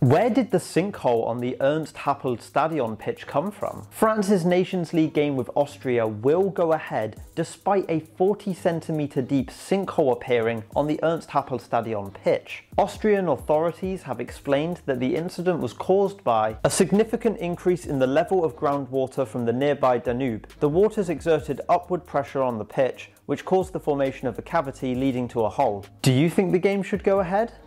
Where did the sinkhole on the Ernst Happel Stadion pitch come from? France's Nations League game with Austria will go ahead despite a 40cm deep sinkhole appearing on the Ernst Happel Stadion pitch. Austrian authorities have explained that the incident was caused by a significant increase in the level of groundwater from the nearby Danube. The waters exerted upward pressure on the pitch, which caused the formation of a cavity leading to a hole. Do you think the game should go ahead?